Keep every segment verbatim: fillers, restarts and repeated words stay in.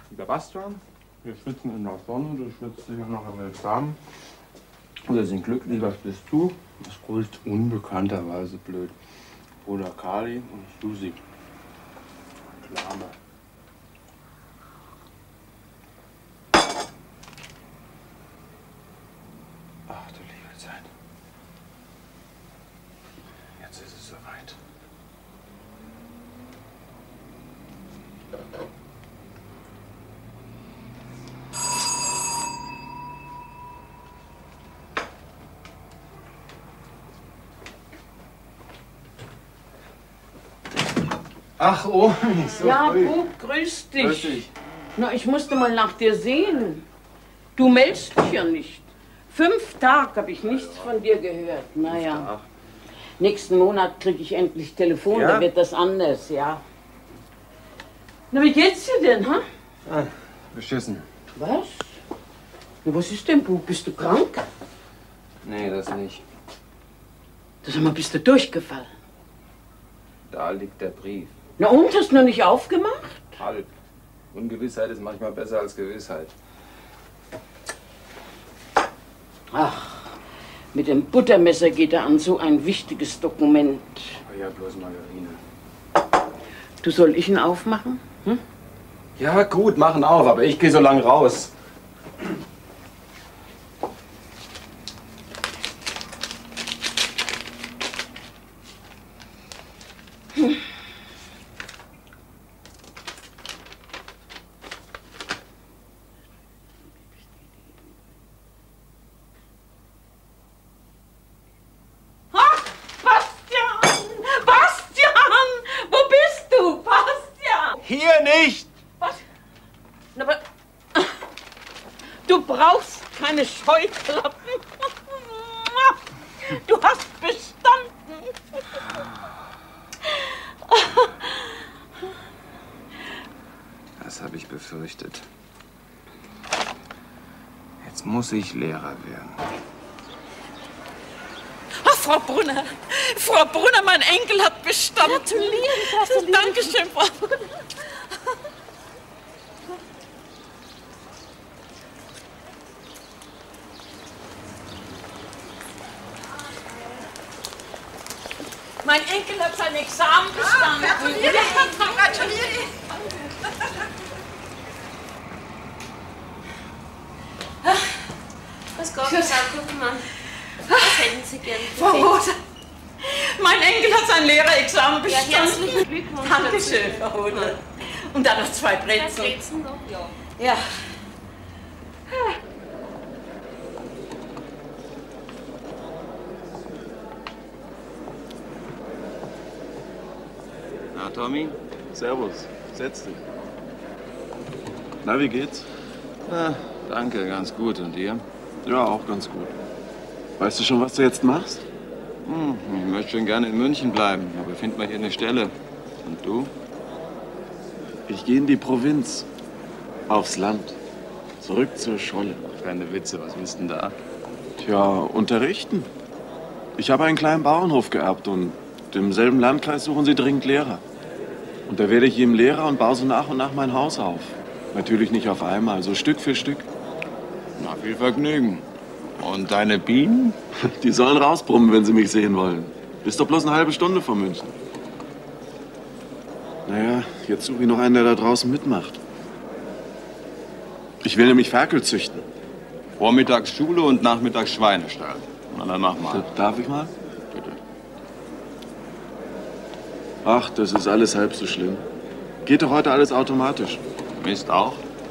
Lieber Bastian, wir schwitzen in der Sonne, du schwitzt sicher noch am Examen. Wir sind glücklich, was bist du? Das grüßt unbekannterweise blöd. Bruder Kali und Susi. Klame. Ach du liebe Zeit. Jetzt ist es soweit. Ach, oh, so Ja, früh. Bub, grüß dich. Grüß dich. Na, ich musste mal nach dir sehen. Du meldest dich ja nicht. Fünf Tage habe ich nichts von dir gehört. Naja, nächsten Monat kriege ich endlich Telefon, Ja? da wird das anders, ja. Na, wie geht's dir denn, ha? Ah, beschissen. Was? Na, was ist denn, Bub? Bist du krank? Nee, das nicht. Sag mal, bist du durchgefallen? Da liegt der Brief. Na und, hast du noch nicht aufgemacht? Halb. Ungewissheit ist manchmal besser als Gewissheit. Ach, mit dem Buttermesser geht er an so ein wichtiges Dokument. Oh ja, bloß Margarine. Du, soll ich ihn aufmachen? Hm? Ja, gut, machen auf, aber ich gehe so lang raus. Hm. Hier nicht! Was? Aber du brauchst keine Scheuklappen. Du hast bestanden. Das habe ich befürchtet. Jetzt muss ich Lehrer werden. Ach, Frau Brunner, Frau Brunner, mein Enkel hat bestanden. Gratuliere, gratuliere. Dankeschön, Frau Brunner. Mein Enkel hat sein Examen bestanden. Ah, gratuliere, gratuliere. Was Gott, Frau Kuppmann. Was hätten Sie gern? Frau Rosa, mein Enkel hat sein Lehrerexamen Ja, bestanden. herzlichen Glückwunsch. Dankeschön, Frau Rosa. Und dann noch zwei Zwei Brezeln. Brezen noch? Ja. Ja. Na, Tommy? Servus. Setz dich. Na, wie geht's? Na, danke, ganz gut. Und dir? Ja, auch ganz gut. Weißt du schon, was du jetzt machst? Hm, ich möchte schon gerne in München bleiben, aber find mal hier eine Stelle. Und du? Ich gehe in die Provinz. Aufs Land. Zurück zur Scholle. Keine Witze, was willst du denn da? Tja, unterrichten. Ich habe einen kleinen Bauernhof geerbt und im selben Landkreis suchen sie dringend Lehrer. Und da werde ich jedem Lehrer und baue so nach und nach mein Haus auf. Natürlich nicht auf einmal, so Stück für Stück. Na, viel Vergnügen. Und deine Bienen? Die sollen rausbrummen, wenn sie mich sehen wollen. Ist doch bloß eine halbe Stunde von München. Naja, jetzt suche ich noch einen, der da draußen mitmacht. Ich will nämlich Ferkel züchten. Vormittags Schule und nachmittags Schweinestall. Na, dann mach mal. Darf ich mal? Bitte. Ach, das ist alles halb so schlimm. Geht doch heute alles automatisch. Mist auch?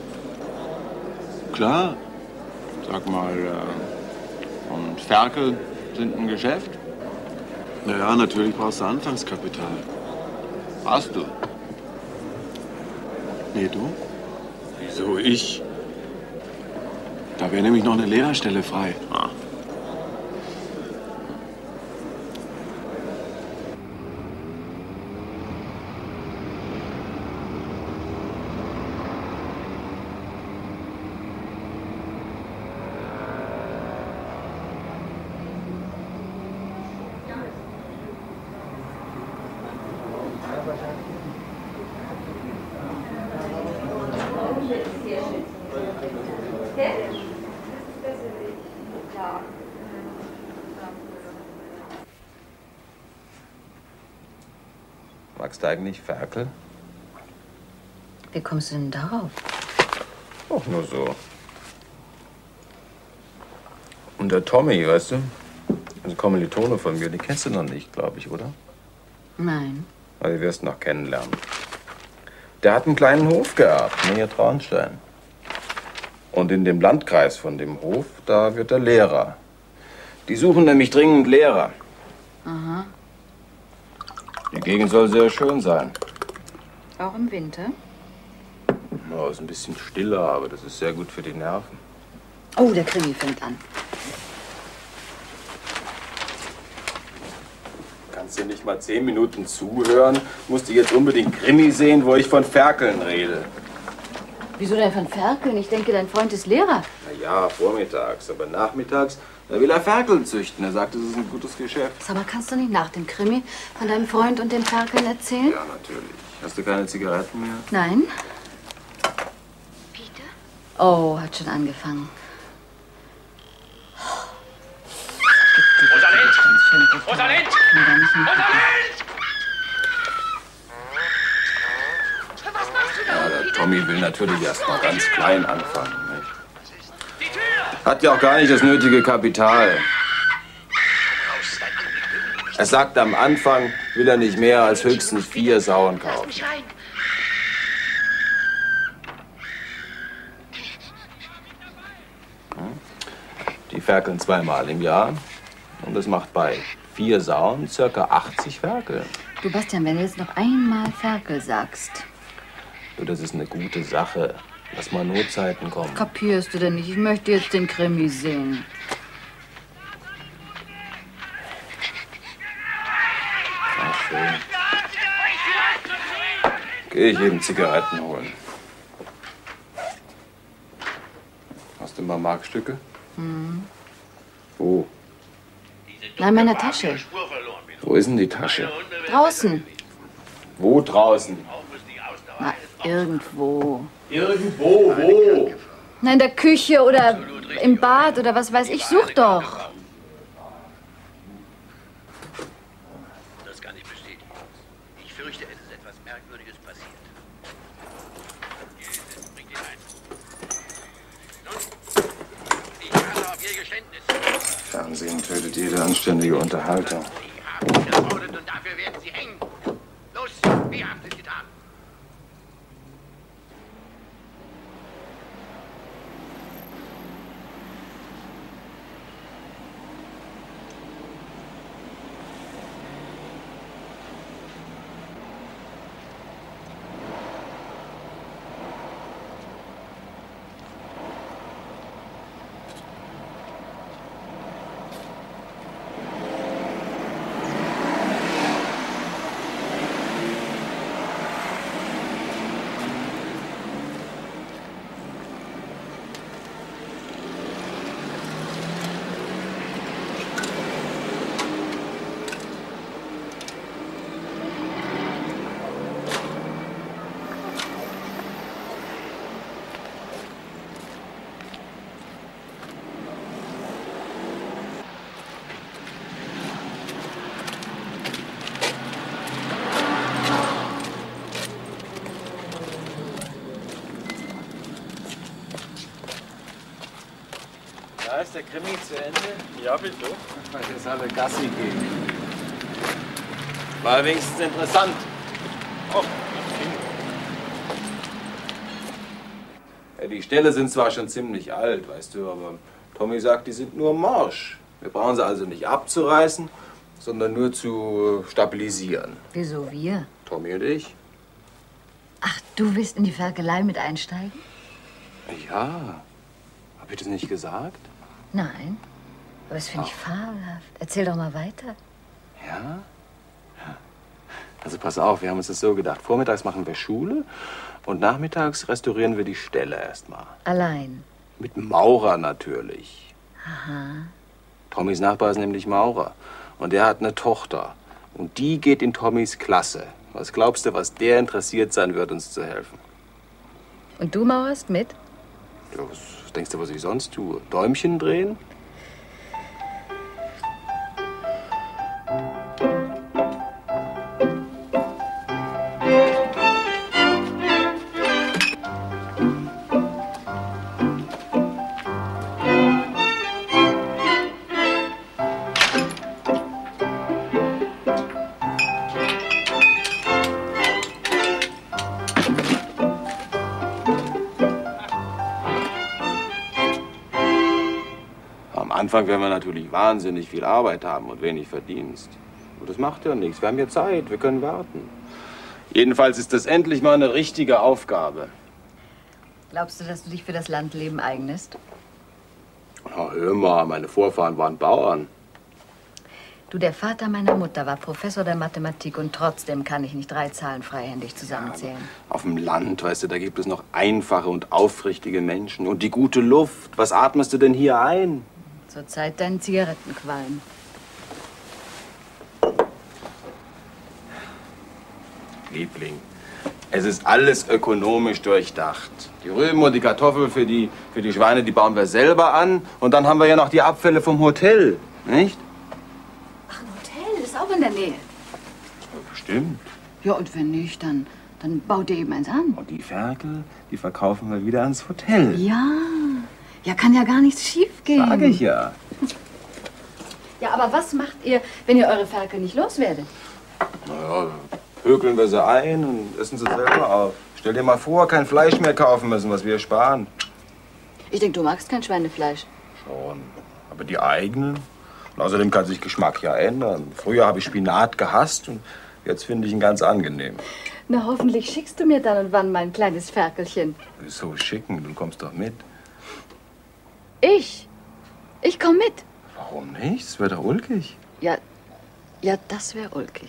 Klar. Sag mal, äh, und Ferkel sind ein Geschäft? Naja, natürlich brauchst du Anfangskapital. Hast du? Nee, du? Wieso ich? Da wäre nämlich noch eine Lehrerstelle frei. Ah. Magst du eigentlich Ferkel? Wie kommst du denn darauf? Auch nur so. Und der Tommy, weißt du? Also Kommilitone von mir, die kennst du noch nicht, glaube ich, oder? Nein. Aber die wirst du noch kennenlernen. Der hat einen kleinen Hof geerbt, Nähe Traunstein. Und in dem Landkreis von dem Hof, da wird er Lehrer. Die suchen nämlich dringend Lehrer. Aha. Die Gegend soll sehr schön sein. Auch im Winter? Ja, ist ein bisschen stiller, aber das ist sehr gut für die Nerven. Oh, der Krimi fängt an. Kannst du nicht mal zehn Minuten zuhören? Musst du jetzt unbedingt Krimi sehen, wo ich von Ferkeln rede? Wieso denn von Ferkeln? Ich denke, dein Freund ist Lehrer. Na ja, vormittags, aber nachmittags, da will er Ferkel züchten. Er sagt, das ist ein gutes Geschäft. Sag mal, kannst du nicht nach dem Krimi von deinem Freund und den Ferkeln erzählen? Ja, natürlich. Hast du keine Zigaretten mehr? Nein. Peter? Oh, hat schon angefangen. Rosalind! Rosalind! Rosalind! Was machst du da? Ja, der Tommy will natürlich erst mal ganz klein anfangen. Nicht? Hat ja auch gar nicht das nötige Kapital. Er sagt, am Anfang will er nicht mehr als höchstens vier Sauen kaufen. Die ferkeln zweimal im Jahr. Und das macht bei vier Sauen circa achtzig Ferkel. Du, Bastian, wenn du jetzt noch einmal Ferkel sagst. Du, das ist eine gute Sache. Lass mal Notzeiten kommen. Kapierst du denn nicht? Ich möchte jetzt den Krimi sehen. Ach, schön. Geh ich eben Zigaretten holen. Hast du mal Markstücke? Hm. Wo? Na, in meiner Tasche. Wo ist denn die Tasche? Draußen. Wo draußen? Na, irgendwo. Irgendwo, wo? Na, in der Küche oder im Bad oder was weiß ich. Such doch. Das kann ich bestätigen. Ich fürchte, es ist etwas Merkwürdiges passiert. Jesus, bringt ihn ein. Nun, ich warte auf Ihr Geständnis. Fernsehen tötet jede anständige Unterhaltung. Sie haben ihn ermordet und dafür werden Sie hängen. Los, wie haben Sie es getan? Da ist der Krimi zu Ende. Ja, bitte. Weil jetzt alle Gassi gehen. War wenigstens interessant. Oh, Ja, die Ställe sind zwar schon ziemlich alt, weißt du, aber Tommy sagt, die sind nur morsch. Wir brauchen sie also nicht abzureißen, sondern nur zu stabilisieren. Wieso wir? Tommy und ich. Ach, du willst in die Ferkelei mit einsteigen? Ja. Hab ich das nicht gesagt? Nein. Aber das finde ich fabelhaft. Erzähl doch mal weiter. Ja? Ja. Also pass auf, wir haben uns das so gedacht. Vormittags machen wir Schule und nachmittags restaurieren wir die Ställe erstmal. Allein. Mit Maurer natürlich. Aha. Tommys Nachbar ist nämlich Maurer. Und der hat eine Tochter. Und die geht in Tommys Klasse. Was glaubst du, was der interessiert sein wird, uns zu helfen? Und du mauerst mit? Ja, was denkst du, was ich sonst tue? Däumchen drehen? Am Anfang werden wir natürlich wahnsinnig viel Arbeit haben und wenig Verdienst. Aber das macht ja nichts. Wir haben ja Zeit, wir können warten. Jedenfalls ist das endlich mal eine richtige Aufgabe. Glaubst du, dass du dich für das Landleben eignest? Na, hör mal, meine Vorfahren waren Bauern. Du, der Vater meiner Mutter war Professor der Mathematik und trotzdem kann ich nicht drei Zahlen freihändig zusammenzählen. Ja, auf dem Land, weißt du, da gibt es noch einfache und aufrichtige Menschen. Und die gute Luft. Was atmest du denn hier ein? Zurzeit deinen Zigarettenqualm. Liebling, es ist alles ökonomisch durchdacht. Die Rüben und die Kartoffeln für die, für die Schweine, die bauen wir selber an. Und dann haben wir ja noch die Abfälle vom Hotel, nicht? Ach, ein Hotel ist auch in der Nähe. Ja, bestimmt. Ja, und wenn nicht, dann, dann baut ihr eben eins an. Und die Ferkel, die verkaufen wir wieder ans Hotel. Ja, ja, kann ja gar nichts schiefgehen. Sag ich ja. Ja, aber was macht ihr, wenn ihr eure Ferkel nicht loswerdet? Naja, hökeln wir sie ein und essen sie selber auf. Stell dir mal vor, kein Fleisch mehr kaufen müssen, was wir sparen. Ich denke, du magst kein Schweinefleisch. Schon. Aber die eigenen? Und außerdem kann sich Geschmack ja ändern. Früher habe ich Spinat gehasst und jetzt finde ich ihn ganz angenehm. Na, hoffentlich schickst du mir dann und wann mal ein kleines Ferkelchen. Wieso schicken? Du kommst doch mit. Ich? Ich komm mit. Warum nicht? Es wäre doch ulkig. Ja, ja, das wäre ulkig.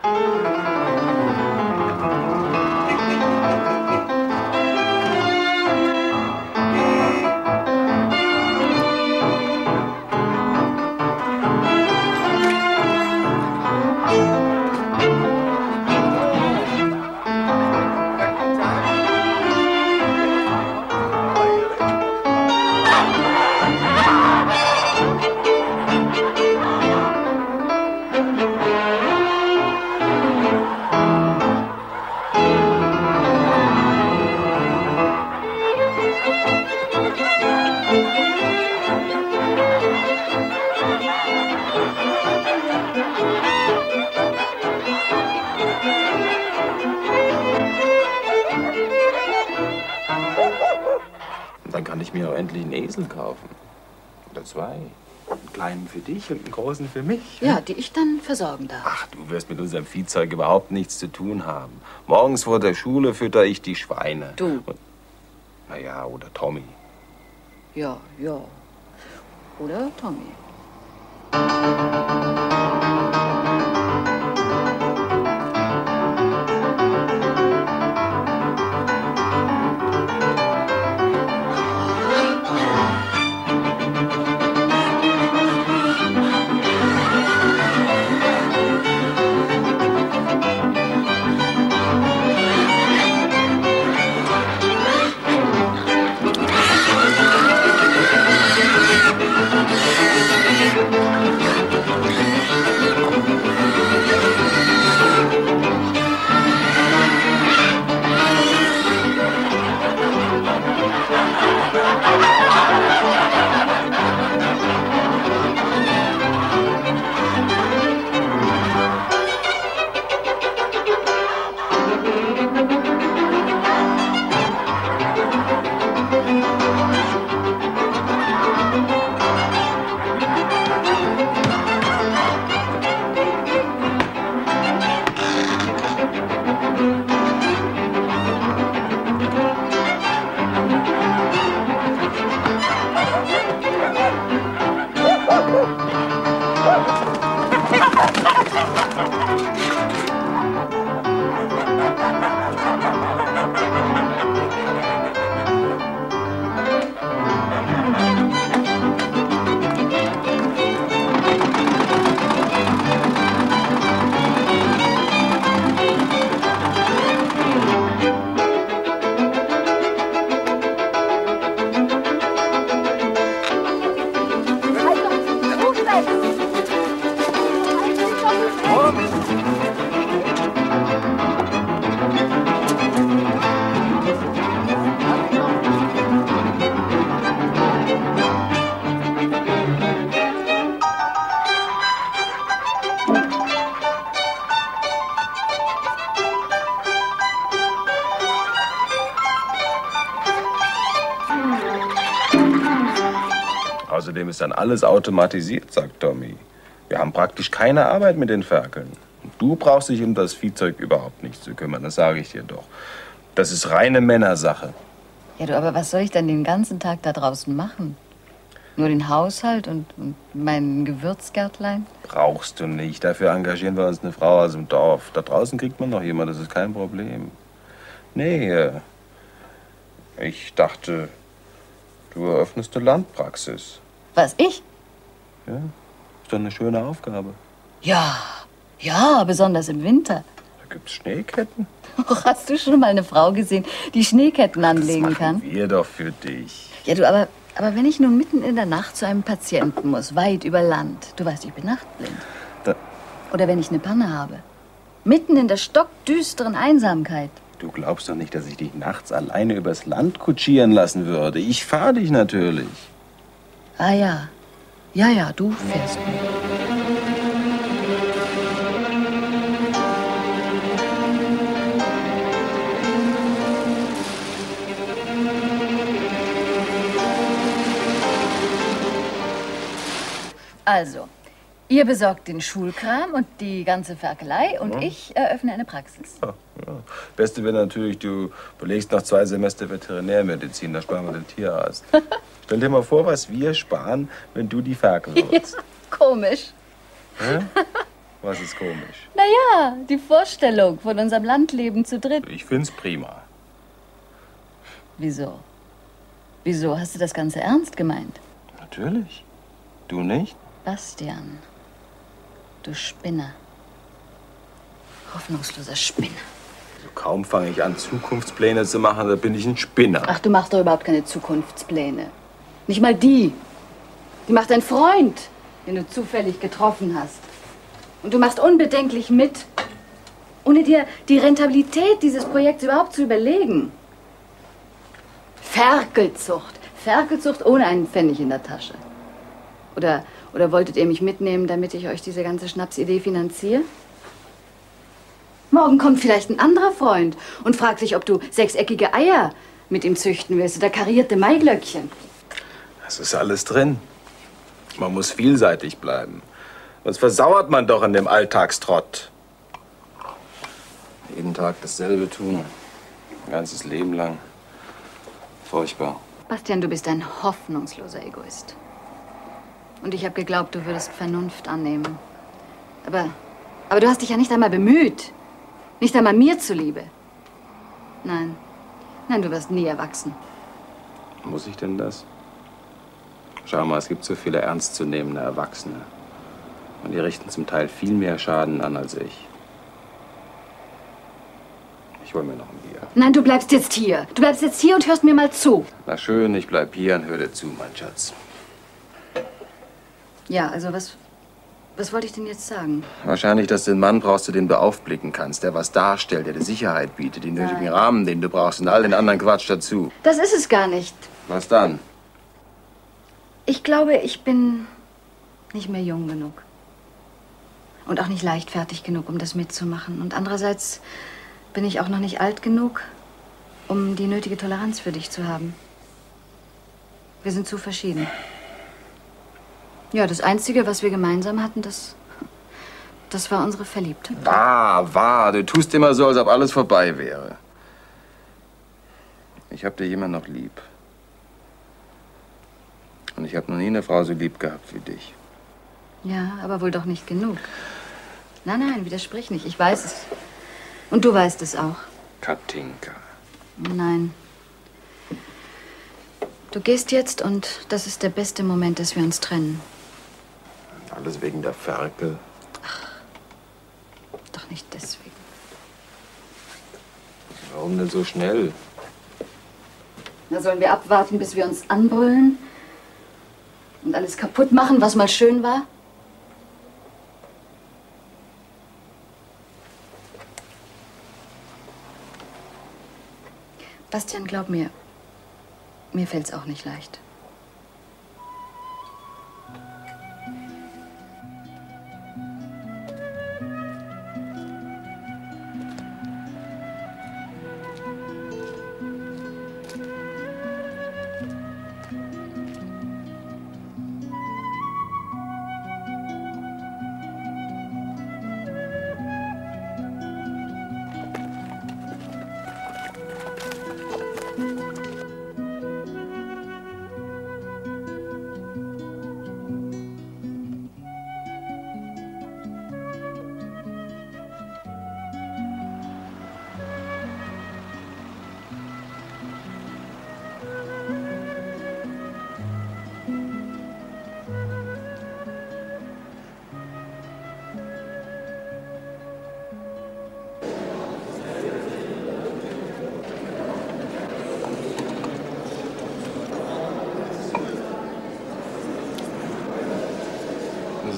Dann kann ich mir auch endlich einen Esel kaufen. Oder zwei. Einen kleinen für dich und einen großen für mich. Ja, die ich dann versorgen darf. Ach, du wirst mit unserem Viehzeug überhaupt nichts zu tun haben. Morgens vor der Schule fütter ich die Schweine. Du? Und, na ja, oder Tommy. Ja, ja. Oder Tommy. Außerdem ist dann alles automatisiert, sagt Tommy. Wir haben praktisch keine Arbeit mit den Ferkeln. Und du brauchst dich um das Viehzeug überhaupt nicht zu kümmern, das sage ich dir doch. Das ist reine Männersache. Ja, du, aber was soll ich denn den ganzen Tag da draußen machen? Nur den Haushalt und, und mein Gewürzgärtlein? Brauchst du nicht. Dafür engagieren wir uns eine Frau aus dem Dorf. Da draußen kriegt man noch jemand, das ist kein Problem. Nee, äh, ich dachte, du eröffnest eine Landpraxis. Was, ich? Ja, ist doch eine schöne Aufgabe. Ja, ja, besonders im Winter. Da gibt's Schneeketten. Hast du schon mal eine Frau gesehen, die Schneeketten anlegen das kann? machen wir doch für dich. Ja, du, aber, aber wenn ich nun mitten in der Nacht zu einem Patienten muss, weit über Land, du weißt, ich bin nachtblind. Da Oder wenn ich eine Panne habe, mitten in der stockdüsteren Einsamkeit. Du glaubst doch nicht, dass ich dich nachts alleine übers Land kutschieren lassen würde. Ich fahr dich natürlich. Ah ja, ja, ja, du fährst mich. Also, ihr besorgt den Schulkram und die ganze Ferkelei und Ja. ich eröffne eine Praxis. Ja, ja. Beste wäre natürlich, du belegst noch zwei Semester Veterinärmedizin, da sparen wir den Tierarzt. Stell dir mal vor, was wir sparen, wenn du die Ferkel holst. Komisch. Hä? Was ist komisch? Naja, die Vorstellung von unserem Landleben zu dritt. Ich find's prima. Wieso? Wieso hast du das Ganze ernst gemeint? Natürlich. Du nicht? Bastian, du Spinner. Hoffnungsloser Spinner. Also kaum fange ich an, Zukunftspläne zu machen, da bin ich ein Spinner. Ach, du machst doch überhaupt keine Zukunftspläne. Nicht mal die. Die macht dein Freund, den du zufällig getroffen hast. Und du machst unbedenklich mit, ohne dir die Rentabilität dieses Projekts überhaupt zu überlegen. Ferkelzucht. Ferkelzucht ohne einen Pfennig in der Tasche. Oder, oder wolltet ihr mich mitnehmen, damit ich euch diese ganze Schnapsidee finanziere? Morgen kommt vielleicht ein anderer Freund und fragt sich, ob du sechseckige Eier mit ihm züchten willst oder karierte Maiglöckchen. Das ist alles drin. Man muss vielseitig bleiben. Sonst versauert man doch in dem Alltagstrott. Jeden Tag dasselbe tun. Ein ganzes Leben lang. Furchtbar. Bastian, du bist ein hoffnungsloser Egoist. Und ich habe geglaubt, du würdest Vernunft annehmen. Aber, aber du hast dich ja nicht einmal bemüht. Nicht einmal mir zuliebe. Nein, nein, du wirst nie erwachsen. Muss ich denn das? Schau mal, es gibt so viele ernstzunehmende Erwachsene. Und die richten zum Teil viel mehr Schaden an als ich. Ich hol mir noch ein Bier. Nein, du bleibst jetzt hier. Du bleibst jetzt hier und hörst mir mal zu. Na schön, ich bleib hier und hör dir zu, mein Schatz. Ja, also was, was wollte ich denn jetzt sagen? Wahrscheinlich, dass du einen Mann brauchst, den du aufblicken kannst, der was darstellt, der dir Sicherheit bietet, den nötigen Nein. Rahmen, den du brauchst und all den anderen Quatsch dazu. Das ist es gar nicht. Was dann? Ich glaube, ich bin nicht mehr jung genug. Und auch nicht leichtfertig genug, um das mitzumachen. Und andererseits bin ich auch noch nicht alt genug, um die nötige Toleranz für dich zu haben. Wir sind zu verschieden. Ja, das Einzige, was wir gemeinsam hatten, das, das war unsere Verliebtheit. Wahr, wahr. Du tust immer so, als ob alles vorbei wäre. Ich hab dich immer noch lieb. Und ich habe noch nie eine Frau so lieb gehabt wie dich. Ja, aber wohl doch nicht genug. Nein, nein, widersprich nicht. Ich weiß es. Und du weißt es auch. Katinka. Nein. Du gehst jetzt und das ist der beste Moment, dass wir uns trennen. Alles wegen der Ferkel. Doch nicht deswegen. Warum denn so schnell? Na, sollen wir abwarten, bis wir uns anbrüllen? Und alles kaputt machen, was mal schön war? Bastian, glaub mir, mir fällt's auch nicht leicht.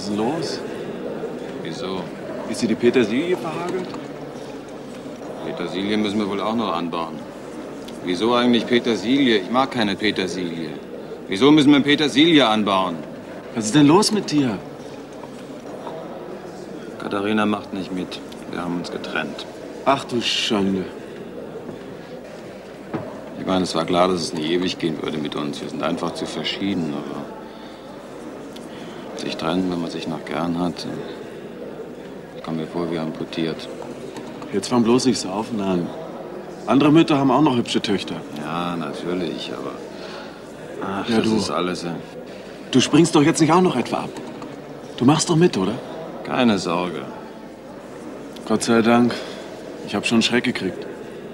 ist denn los? Wieso? Ist dir die Petersilie verhagelt? Petersilie müssen wir wohl auch noch anbauen. Wieso eigentlich Petersilie? Ich mag keine Petersilie. Wieso müssen wir Petersilie anbauen? Was ist denn los mit dir? Katharina macht nicht mit. Wir haben uns getrennt. Ach du Schande. Ich meine, es war klar, dass es nicht ewig gehen würde mit uns. Wir sind einfach zu verschieden, aber sich trennen, wenn man sich noch gern hat. Ich komme mir vor, wie amputiert. Jetzt fahren bloß nicht saufen an. Andere Mütter haben auch noch hübsche Töchter. Ja, natürlich, aber ach, Ja, das du. ist alles. äh, Du springst doch jetzt nicht auch noch etwa ab. Du machst doch mit, oder? Keine Sorge. Gott sei Dank. Ich habe schon Schreck gekriegt.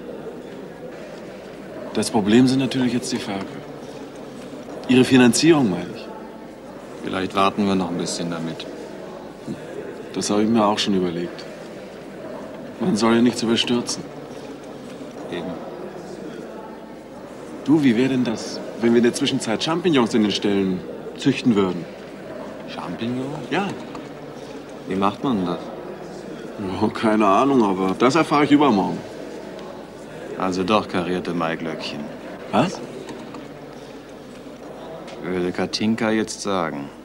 Das Problem sind natürlich jetzt die Ferkel. Ihre Finanzierung, meine ich. Vielleicht warten wir noch ein bisschen damit. Das habe ich mir auch schon überlegt. Man soll ja nichts überstürzen. Eben. Du, wie wäre denn das, wenn wir in der Zwischenzeit Champignons in den Ställen züchten würden? Champignons? Ja. Wie macht man das? Oh, keine Ahnung, aber das erfahre ich übermorgen. Also doch karierte Maiglöckchen. Was? Würde Katinka jetzt sagen.